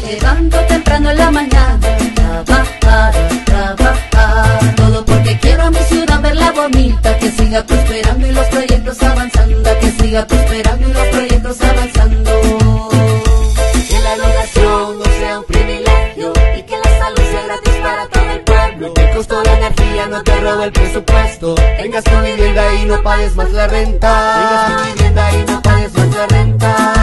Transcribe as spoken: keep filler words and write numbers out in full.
Levanto temprano en la mañana, trabajar, trabajar. Todo porque quiero a mi ciudad verla bonita, que siga prosperando y los proyectos avanzando, que siga prosperando y los proyectos avanzando. Que la educación no sea un privilegio y que la salud sea gratis para todo el pueblo. Que el costo de la energía no te robe el presupuesto. Tengas tu vivienda y no pagues más la renta. Tengas tu vivienda y no pagues más la renta.